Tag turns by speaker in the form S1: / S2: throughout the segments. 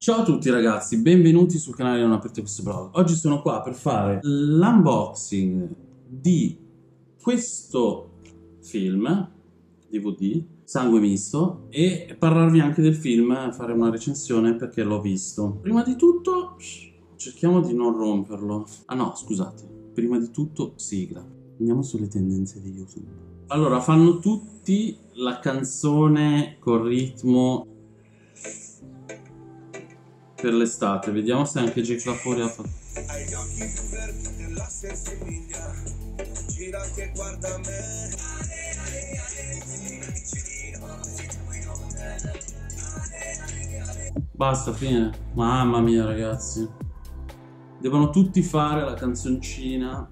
S1: Ciao a tutti ragazzi, benvenuti sul canale Non Aprite Questo Blog. Oggi sono qua per fare l'unboxing di questo film DVD, Sangue Misto, e parlarvi anche del film, fare una recensione perché l'ho visto. Prima di tutto, cerchiamo di non romperlo. Ah no, scusate, prima di tutto sigla. Andiamo sulle tendenze di YouTube. Allora, fanno tutti la canzone col ritmo per l'estate, vediamo se anche Jack La Furia ha fatto. Hai gli occhi verdi della sensibilia, gira che guarda me. Basta, fine. Mamma mia ragazzi, devono tutti fare la canzoncina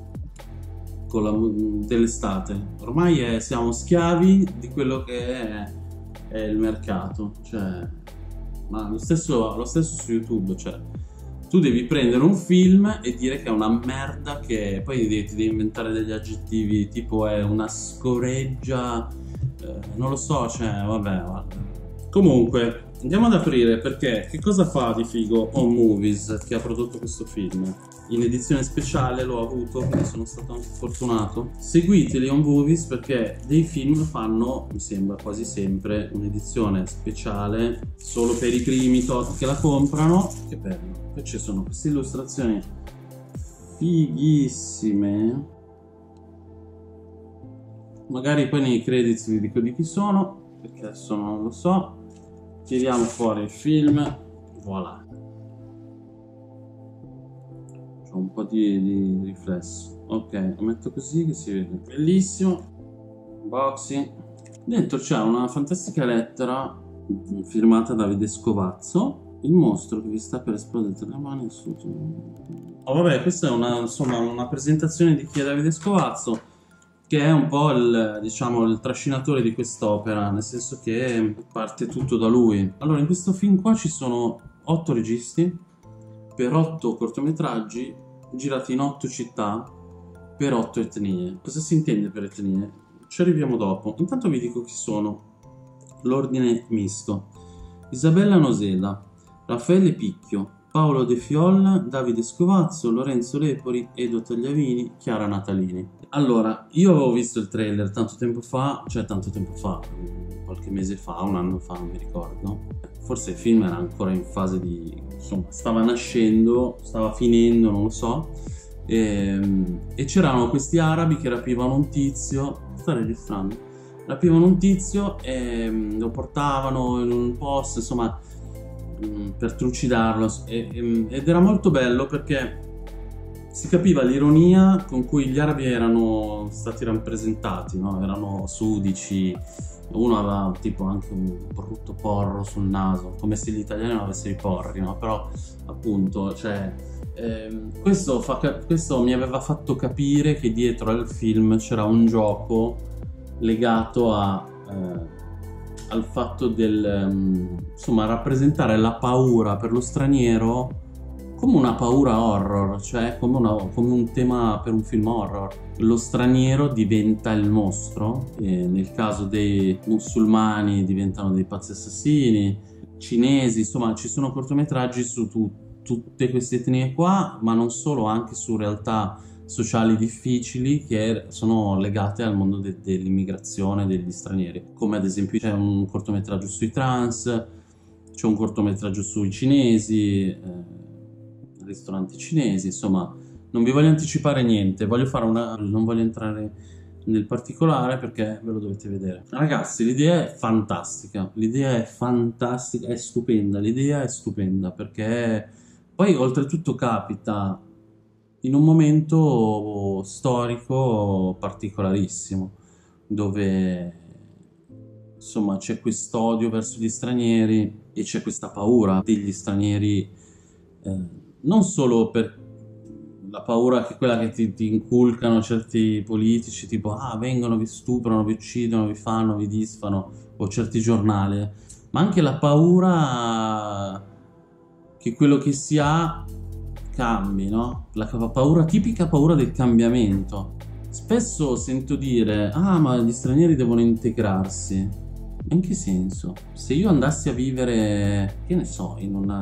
S1: con dell'estate. Ormai siamo schiavi di quello che è il mercato, cioè. Ma lo stesso su YouTube, cioè tu devi prendere un film e dire che è una merda, che poi ti devi inventare degli aggettivi tipo è una scoreggia, non lo so, cioè vabbè. Comunque andiamo ad aprire, perché che cosa fa di figo On Movies, che ha prodotto questo film? In edizione speciale l'ho avuto, quindi sono stato anche fortunato. Seguiteli On Movies, perché dei film fanno, mi sembra quasi sempre, un'edizione speciale solo per i primi tot che la comprano. Che bello. Poi ci sono queste illustrazioni fighissime. Magari poi nei credits vi dico di chi sono, perché adesso non lo so. Tiriamo fuori il film, voilà. C'ho un po' di riflesso. Ok, lo metto così che si vede. Bellissimo. Unboxing. Dentro c'è una fantastica lettera firmata da Davide Scovazzo. Il mostro che vi sta per esplodere tra le mani. Oh vabbè, questa è una presentazione di chi è Davide Scovazzo, che è un po' il trascinatore di quest'opera, nel senso che parte tutto da lui. Allora, in questo film qua ci sono 8 registi per 8 cortometraggi girati in 8 città per 8 etnie. Cosa si intende per etnie? Ci arriviamo dopo. Intanto vi dico chi sono. L'ordine misto: Isabella Noseda, Raffaele Picchio, Paolo De Fiolla, Davide Scovazzo, Lorenzo Lepori, Edo Tagliavini, Chiara Natalini. Allora, io avevo visto il trailer tanto tempo fa, qualche mese fa, un anno fa, non mi ricordo. Forse il film era ancora in fase di, insomma, stava nascendo, stava finendo, non lo so. E c'erano questi arabi che rapivano un tizio, sta registrando, rapivano un tizio e lo portavano in un posto, insomma, per trucidarlo, ed era molto bello perché si capiva l'ironia con cui gli arabi erano stati rappresentati, no? Erano sudici, uno aveva tipo anche un brutto porro sul naso, come se gli italiani non avessero i porri, no? Però appunto, cioè, questo mi aveva fatto capire che dietro al film c'era un gioco legato al fatto insomma, rappresentare la paura per lo straniero come una paura horror, cioè come un tema per un film horror. Lo straniero diventa il mostro, e nel caso dei musulmani diventano dei pazzi assassini, cinesi, insomma ci sono cortometraggi su tutte queste etnie qua, ma non solo, anche su realtà sociali difficili che sono legate al mondo dell'immigrazione degli stranieri, come ad esempio c'è un cortometraggio sui trans, c'è un cortometraggio sui cinesi, ristoranti cinesi, insomma non vi voglio anticipare niente, non voglio entrare nel particolare perché ve lo dovete vedere. Ragazzi, l'idea è fantastica, è stupenda, l'idea è stupenda, perché poi oltretutto capita in un momento storico particolarissimo, dove insomma c'è quest'odio verso gli stranieri e c'è questa paura degli stranieri, non solo per la paura che quella che ti inculcano certi politici, tipo vengono, vi stuprano, vi uccidono, vi fanno, vi disfano, o certi giornali, ma anche la paura che quello che si ha cambi, no? La tipica paura del cambiamento. Spesso sento dire, ma gli stranieri devono integrarsi. In che senso? Se io andassi a vivere, che ne so,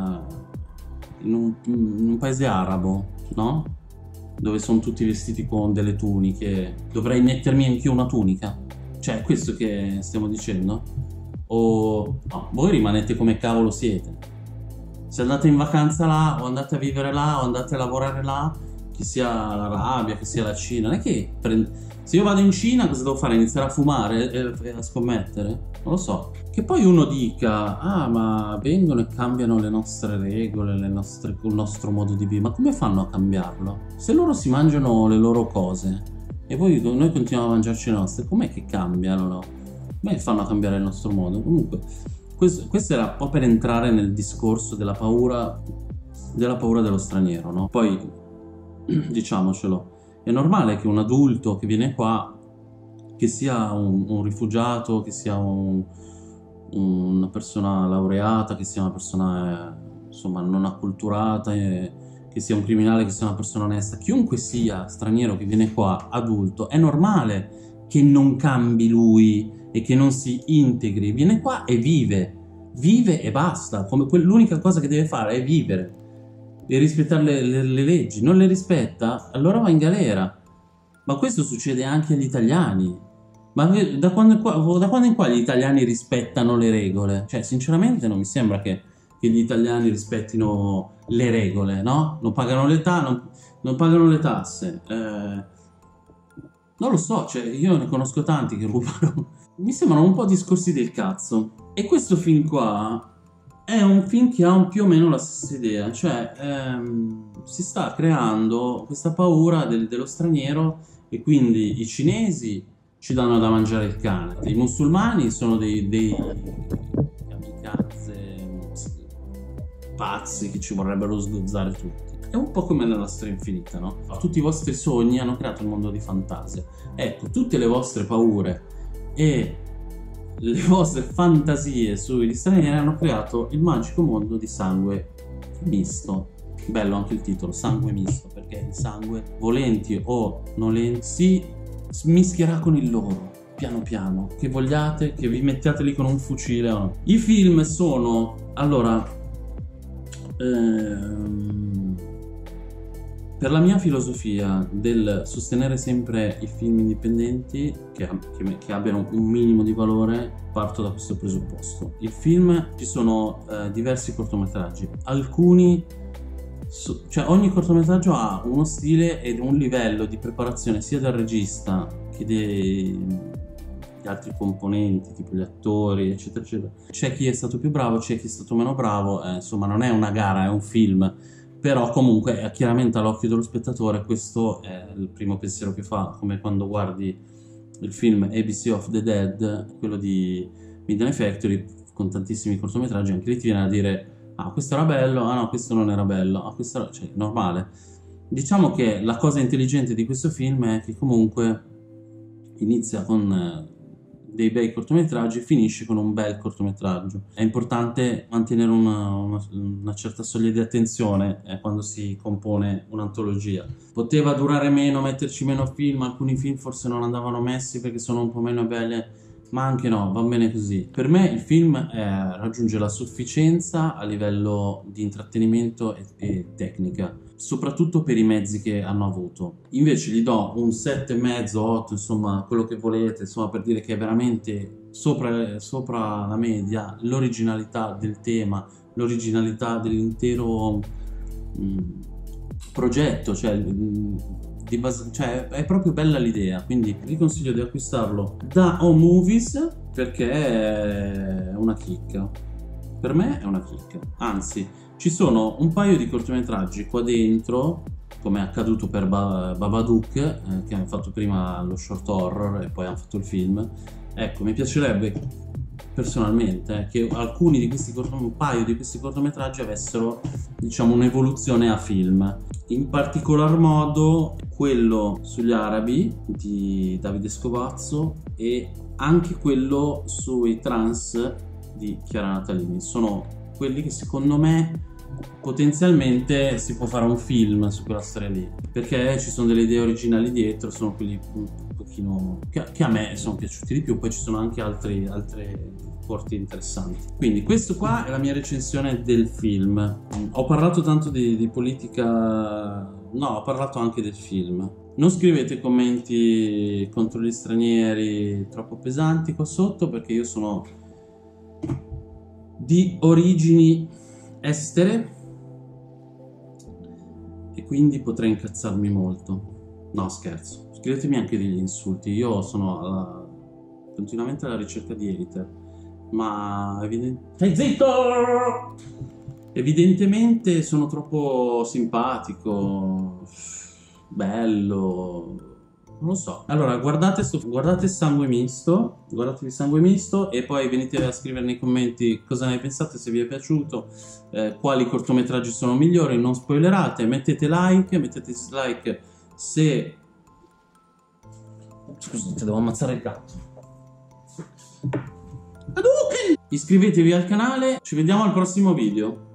S1: in un paese arabo, no? Dove sono tutti vestiti con delle tuniche, dovrei mettermi anch'io una tunica? Cioè, è questo che stiamo dicendo? O no, voi rimanete come cavolo siete. Se andate in vacanza là, o andate a vivere là, o andate a lavorare là, che sia l'Arabia, che sia la Cina, non è che se io vado in Cina cosa devo fare? Iniziare a fumare e a scommettere? Non lo so. Che poi uno dica, ah, ma vengono e cambiano le nostre regole, il nostro modo di vivere, ma come fanno a cambiarlo? Se loro si mangiano le loro cose e poi noi continuiamo a mangiarci le nostre, com'è che cambiano? Come fanno a cambiare il nostro modo? Comunque, questo era un po' per entrare nel discorso della paura dello straniero, no? Poi, diciamocelo, è normale che un adulto che viene qua, che sia un rifugiato, che sia una persona laureata, che sia una persona insomma non acculturata, che sia un criminale, che sia una persona onesta, chiunque sia straniero che viene qua adulto, è normale che non cambi lui e che non si integri. Viene qua e vive e basta. L'unica cosa che deve fare è vivere e rispettare le leggi. Non le rispetta, allora va in galera. Ma questo succede anche agli italiani. Ma da quando in qua gli italiani rispettano le regole? Cioè, sinceramente non mi sembra che gli italiani rispettino le regole, no? Non pagano non pagano le tasse. Non lo so, cioè, io ne conosco tanti che rubano. Mi sembrano un po' discorsi del cazzo. E questo film qua è un film che ha più o meno la stessa idea. Cioè, si sta creando questa paura dello straniero, e quindi i cinesi ci danno da mangiare il cane, i musulmani sono dei kamikaze pazzi che ci vorrebbero sgozzare tutti. È un po' come nella storia infinita, no? Tutti i vostri sogni hanno creato un mondo di fantasia. Ecco, tutte le vostre paure e le vostre fantasie sugli stranieri hanno creato il magico mondo di sangue misto. Bello anche il titolo, sangue misto, perché il sangue, volenti o nolenti, si mischierà con il loro, piano piano, che vogliate, che vi mettiate lì con un fucile o no. I film sono, allora, per la mia filosofia del sostenere sempre i film indipendenti che abbiano un minimo di valore, parto da questo presupposto. Il film, ci sono diversi cortometraggi, alcuni cioè ogni cortometraggio ha uno stile ed un livello di preparazione sia del regista che degli altri componenti, tipo gli attori, eccetera eccetera. C'è chi è stato più bravo, c'è chi è stato meno bravo, insomma non è una gara, è un film, però comunque chiaramente all'occhio dello spettatore questo è il primo pensiero che fa, come quando guardi il film ABC of the Dead, quello di Midnight Factory, con tantissimi cortometraggi, anche lì ti viene a dire ah, questo era bello, ah no, questo non era bello, ah, questo era... cioè, normale. Diciamo che la cosa intelligente di questo film è che comunque inizia con dei bei cortometraggi e finisce con un bel cortometraggio. È importante mantenere una certa soglia di attenzione quando si compone un'antologia. Poteva durare meno, metterci meno film, alcuni film forse non andavano messi perché sono un po' meno belli, ma anche no, va bene così. Per me il film raggiunge la sufficienza a livello di intrattenimento e tecnica, soprattutto per i mezzi che hanno avuto. Invece gli do un 7,5, 8, insomma, quello che volete, insomma, per dire che è veramente sopra la media l'originalità del tema, l'originalità dell'intero progetto, cioè è proprio bella l'idea, quindi vi consiglio di acquistarlo da Home Movies perché è una chicca. Per me è una chicca, anzi ci sono un paio di cortometraggi qua dentro, come è accaduto per Babadook, che hanno fatto prima lo short horror e poi hanno fatto il film. Ecco, mi piacerebbe personalmente che alcuni di questi un paio di questi cortometraggi avessero, diciamo, un'evoluzione a film. In particolar modo quello sugli arabi di Davide Scovazzo e anche quello sui trans di Chiara Natalini. Sono quelli che secondo me potenzialmente si può fare un film su quella storia lì, perché ci sono delle idee originali dietro, sono quelli un pochino che a me sono piaciuti di più. Poi ci sono anche altre forti e interessanti. Quindi questo qua è la mia recensione del film. Ho parlato tanto di politica, no, ho parlato anche del film. Non scrivete commenti contro gli stranieri troppo pesanti qua sotto, perché io sono di origini estere e quindi potrei incazzarmi molto. No, scherzo. Scrivetemi anche degli insulti. Io sono continuamente alla ricerca di hater, ma stai zitto! Evidentemente sono troppo simpatico, bello, non lo so. Allora guardate Sangue Misto, guardatevi Sangue Misto e poi venite a scrivere nei commenti cosa ne pensate, se vi è piaciuto, quali cortometraggi sono migliori, non spoilerate, mettete dislike se... Scusate, devo ammazzare il gatto. Iscrivetevi al canale, ci vediamo al prossimo video.